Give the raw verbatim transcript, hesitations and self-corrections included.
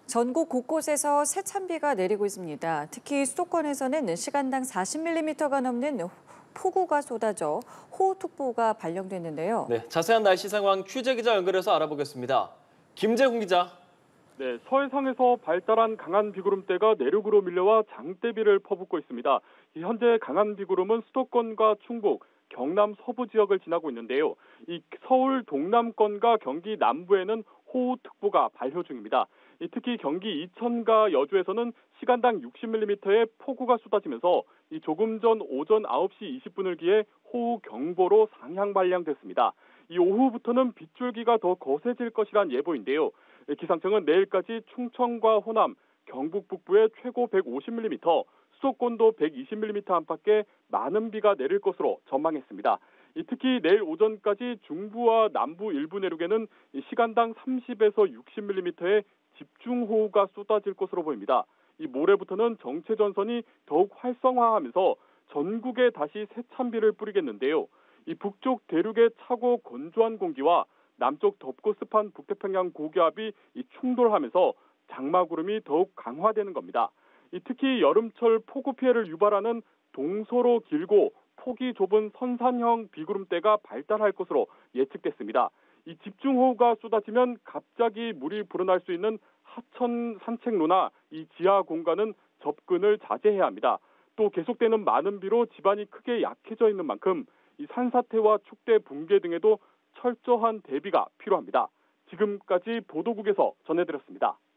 전국 곳곳에서 세찬비가 내리고 있습니다. 특히 수도권에서는 시간당 사십 밀리미터가 넘는 폭우가 쏟아져 호우특보가 발령됐는데요. 네, 자세한 날씨 상황 취재 기자 연결해서 알아보겠습니다. 김재훈 기자. 네, 서해상에서 발달한 강한 비구름대가 내륙으로 밀려와 장대비를 퍼붓고 있습니다. 현재 강한 비구름은 수도권과 충북, 경남 서부 지역을 지나고 있는데요. 이 서울 동남권과 경기 남부에는 호우특보가 발효 중입니다. 특히 경기 이천과 여주에서는 시간당 육십 밀리미터의 폭우가 쏟아지면서 조금 전 오전 아홉 시 이십 분을 기해 호우경보로 상향 발령됐습니다. 이 오후부터는 빗줄기가 더 거세질 것이란 예보인데요. 기상청은 내일까지 충청과 호남, 경북 북부에 최고 백오십 밀리미터, 수도권도 백이십 밀리미터 안팎의 많은 비가 내릴 것으로 전망했습니다. 특히 내일 오전까지 중부와 남부 일부 내륙에는 시간당 삼십에서 육십 밀리미터의 집중호우가 쏟아질 것으로 보입니다. 이 모레부터는 정체전선이 더욱 활성화하면서 전국에 다시 세찬비를 뿌리겠는데요. 이 북쪽 대륙의 차고 건조한 공기와 남쪽 덥고 습한 북태평양 고기압이 충돌하면서 장마구름이 더욱 강화되는 겁니다. 특히 여름철 폭우 피해를 유발하는 동서로 길고 폭이 좁은 선산형 비구름대가 발달할 것으로 예측됐습니다. 이 집중호우가 쏟아지면 갑자기 물이 불어날 수 있는 하천 산책로나 이 지하 공간은 접근을 자제해야 합니다. 또 계속되는 많은 비로 집안이 크게 약해져 있는 만큼 이 산사태와 축대 붕괴 등에도 철저한 대비가 필요합니다. 지금까지 보도국에서 전해드렸습니다.